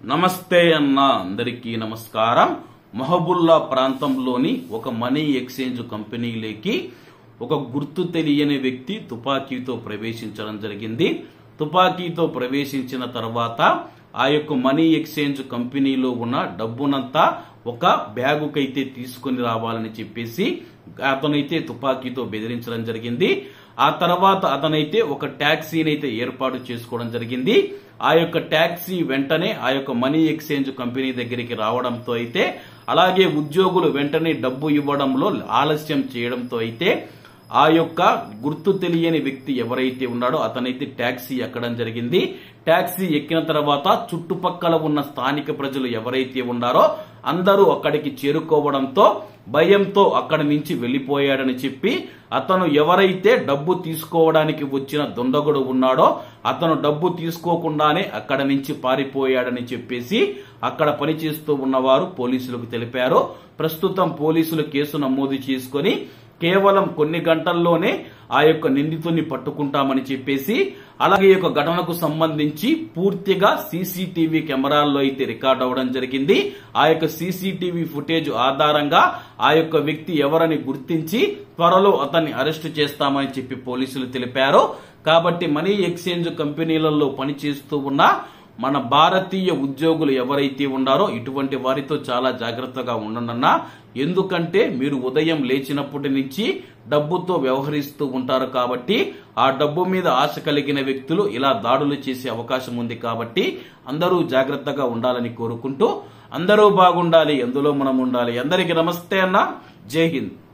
నమస్తే అన్న అందరికీ నమస్కారం। మహబూల్లా ప్రాంతంలోని ఒక మనీ ఎక్స్చేంజ్ కంపెనీలోకి ఒక గుర్తు తెలియని వ్యక్తి తుపాకీతో ప్రవేశించడం జరిగింది। తుపాకీతో ప్రవేశించిన తర్వాత ఆ యొక్క మనీ ఎక్స్చేంజ్ కంపెనీలో ఉన్న డబ్బునంతా ఒక బ్యాగుకైతే తీసుకొని రావాలని చెప్పేసి అతనైతే తుపాకీతో బెదిరించడం జరిగింది। ఆ తర్వాత అతనైతే ఒక టాక్సీని అయితే ఏర్పాటు చేసుకోవడం జరిగింది। ఆ యొక్క టాక్సీ వెంటనే ఆ యొక్క మనీ ఎక్స్చేంజ్ కంపెనీ దగ్గరికి రావడంతో అయితే అలాగే ఉద్యోగులు వెంటనే డబ్బు ఇవ్వడంలో ఆలస్యం చేయడంతో అయితే ఆ యొక్క గుర్తు తెలియని వ్యక్తి ఎవరైతే ఉన్నాడో అతనైతే టాక్సీ ఎక్కడం జరిగింది। టాక్సీ ఎక్కిన తర్వాత చుట్టుపక్కల ఉన్న స్థానిక ప్రజలు ఎవరైతే ఉన్నారో అందరూ అక్కడికి చేరుకోవడంతో భయంతో అక్కడి నుంచి వెళ్లిపోయాడని చెప్పి అతను ఎవరైతే డబ్బు తీసుకోవడానికి వచ్చిన దొండగుడు ఉన్నాడో అతను డబ్బు తీసుకోకుండానే అక్కడి నుంచి పారిపోయాడని చెప్పేసి అక్కడ పనిచేస్తూ ఉన్నవారు పోలీసులకు తెలిపారు। ప్రస్తుతం పోలీసులు కేసు నమోదు చేసుకుని కేవలం కొన్ని గంటల్లోనే ఆ యొక్క నిందితుడిని పట్టుకుంటామని చెప్పేసి అలాగే ఈ యొక్క ఘటనకు సంబంధించి పూర్తిగా సీసీటీవీ కెమెరాల్లో అయితే రికార్డ్ అవ్వడం జరిగింది। ఆ యొక్క సీసీటీవీ ఫుటేజ్ ఆధారంగా ఆ యొక్క వ్యక్తి ఎవరని గుర్తించి త్వరలో అతన్ని అరెస్టు చేస్తామని చెప్పి పోలీసులు తెలిపారు। కాబట్టి మనీ ఎక్స్చేంజ్ కంపెనీలలో పనిచేస్తూ ఉన్న మన భారతీయ ఉద్యోగులు ఎవరైతే ఉన్నారో ఇటువంటి వారితో చాలా జాగ్రత్తగా ఉండండి। ఎందుకంటే మీరు ఉదయం లేచినప్పటి నుంచి డబ్బుతో వ్యవహరిస్తూ ఉంటారు కాబట్టి ఆ డబ్బు మీద ఆశ కలిగిన వ్యక్తులు ఇలా దాడులు చేసే అవకాశం ఉంది కాబట్టి అందరూ జాగ్రత్తగా ఉండాలని కోరుకుంటూ అందరూ బాగుండాలి, అందులో మనం ఉండాలి। అందరికీ నమస్తే అన్న, జై హింద్।